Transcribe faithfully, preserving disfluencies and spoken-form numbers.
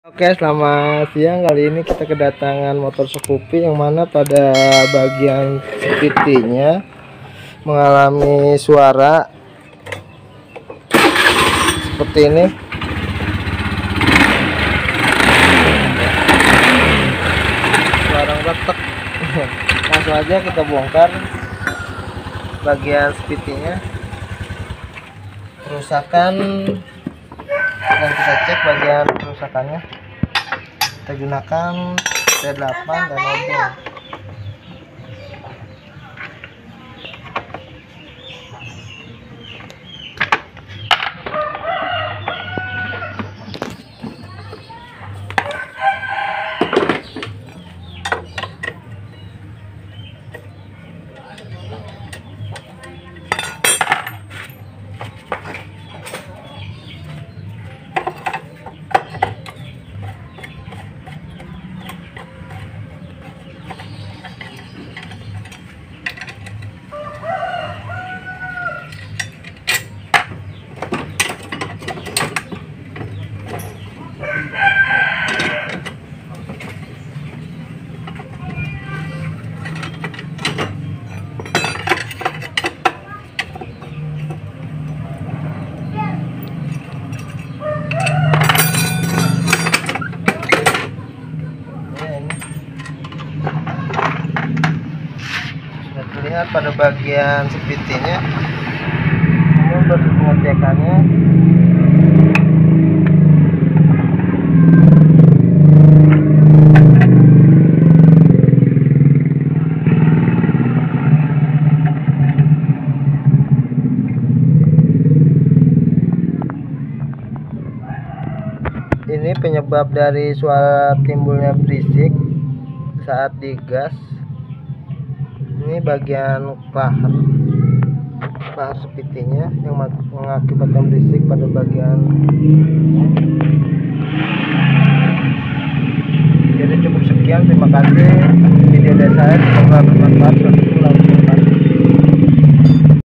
Oke, selamat siang. Kali ini kita kedatangan motor Scoopy yang mana pada bagian speedy-nya mengalami suara seperti ini. Suara retak. Langsung aja kita bongkar bagian speedy-nya. Kerusakan, dan kita cek bagian kerusakannya. Kita gunakan T delapan dan obeng. Terlihat pada bagian speedy-nya. Ini untuk pengecekannya. Ini penyebab dari suara timbulnya berisik saat digas. Ini bagian klaher klaher speedy-nya yang mengakibatkan berisik pada bagian. Jadi cukup sekian, terima kasih video dari saya, semoga bermanfaat.